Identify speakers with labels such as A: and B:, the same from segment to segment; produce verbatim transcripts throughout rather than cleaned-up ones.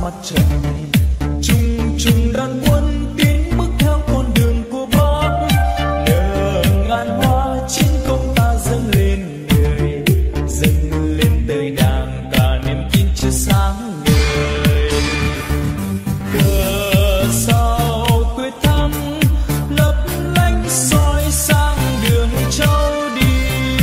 A: mặt trời chung chung đàn quân tiến bước theo con đường của Bác, nở ngàn hoa chiến công ta dâng lên người, dâng lên đời Đảng cả niềm tin chưa sáng ngời. Cờ sao quyết thắng lấp lánh soi sáng đường châu đi,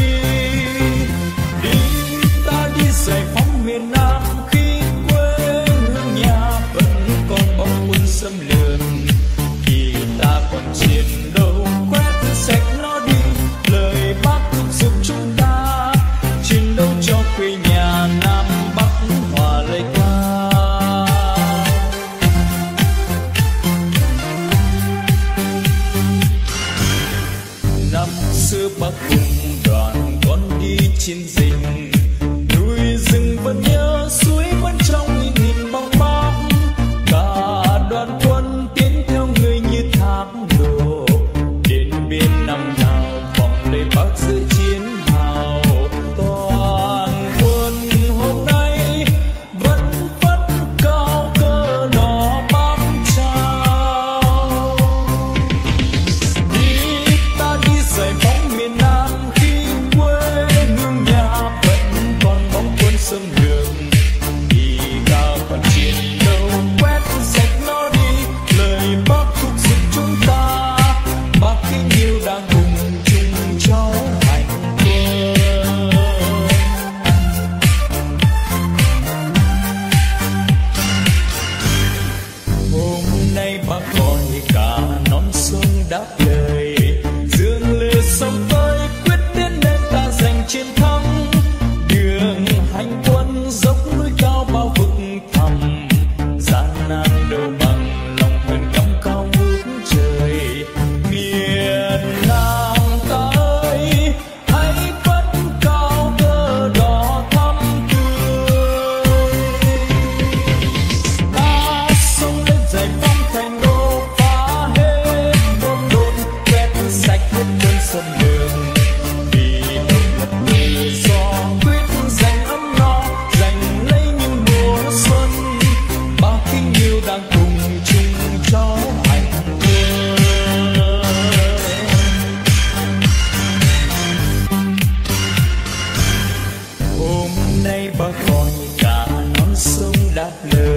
A: đi ta đi giải phóng miền Nam khi quê hương nhà vẫn còn bom quân xâm lược, khi ta còn chiến đấu quét sạch nó đi. Lời Bác thúc giục chúng ta chiến đấu cho quê nhà Nam Bắc hòa lời ca. Năm xưa Bác cùng đoàn con đi chiến dịch, núi rừng vẫn nhớ, suối vẫn trong nghìn bóng Bác. Cả đoàn quân tiến theo người như thác đổ, đến biên năm nào vọng lời Bác giữa chiến hào. Toàn quân hôm nay vẫn phất cao cờ đỏ Bác trao, đi ta đi giải phóng miền Nam khi quê hương nhà vẫn còn bóng quân xâm lược, thì ta còn chiến đấu quét sạch nó đi. Lời Bác thúc giục chúng ta, Bác kính yêu đang cùng chung cháu hành quân. Hôm nay Bác gọi cả non sông đáp lời, dương lửa sông tới quyết tiến lên ta giành chiến thắng. Đường hành quân dốc núi cao bao vực thẳm, gian nan đâu bằng lòng huyền cắm cao ngút trời. Miền Nam ta ơi hãy phất cao cờ đỏ thắm tươi, ta xông lên giải phóng thành đô, phá hết bom đồn quét sạch hết cơn xâm lược, vì độc lập tự do quyết giành ấm no, giành lấy những mùa xuân. Bác kính yêu đang cùng chung cháu hành quân. Hôm nay Bác gọi cả non sông đáp lời,